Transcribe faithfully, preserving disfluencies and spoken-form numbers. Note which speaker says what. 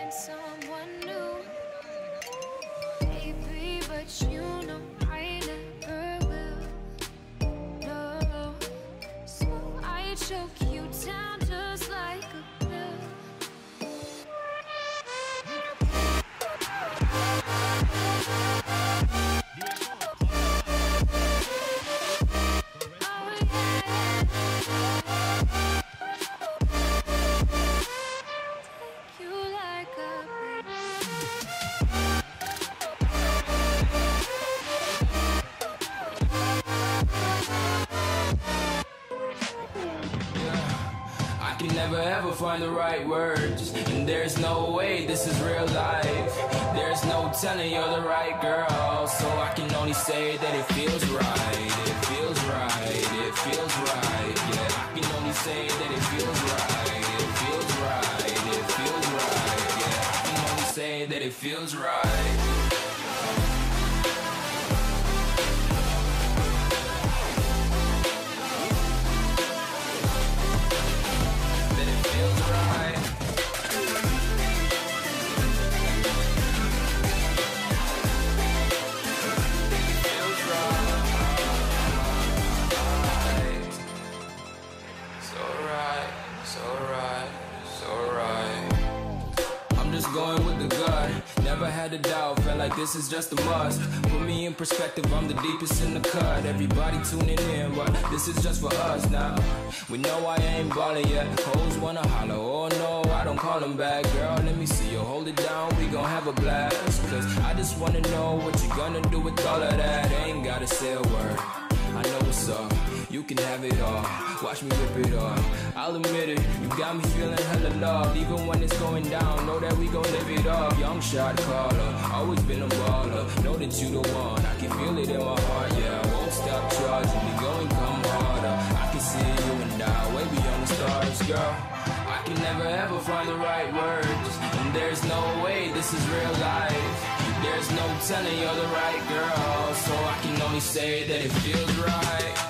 Speaker 1: find someone new, baby, but you know I never will. No, so I choke you down just like a pill.
Speaker 2: Never ever find the right words, and there's no way this is real life. There's no telling you're the right girl, so I can only say that it feels right. It feels right, it feels right. Yeah, I can only say that it feels right. It feels right, it feels right. Yeah, I can only say that it feels right. Going with the gut, never had a doubt, felt like this is just a must. Put me in perspective, I'm the deepest in the cut. Everybody tuning in, but this is just for us now. We know I ain't ballin' yet, hoes wanna holler, oh no, I don't call them back. Girl, let me see you hold it down, we gon' have a blast. Cause I just wanna know what you gonna do with all of that. Ain't gotta say a word, I know what's up, you can have it all. Watch me rip it off, I'll admit it, you got me feeling hella loved. Even when it's going down, know that we gon' live it up. Young shot caller, always been a baller. Know that you the one, I can feel it in my heart. Yeah, I won't stop charging, we going come harder. I can see you and I, way beyond the stars, girl. I can never ever find the right words, and there's no way this is real life. There's no telling you're the right girl, so I can only say that it feels right.